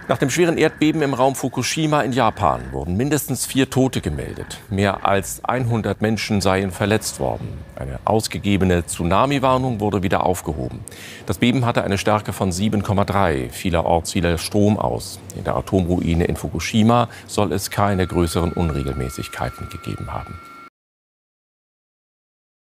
Nach dem schweren Erdbeben im Raum Fukushima in Japan wurden mindestens 4 Tote gemeldet. Mehr als 100 Menschen seien verletzt worden. Eine ausgegebene Tsunami-Warnung wurde wieder aufgehoben. Das Beben hatte eine Stärke von 7,3. Vielerorts fiel der Strom aus. In der Atomruine in Fukushima soll es keine größeren Unregelmäßigkeiten gegeben haben.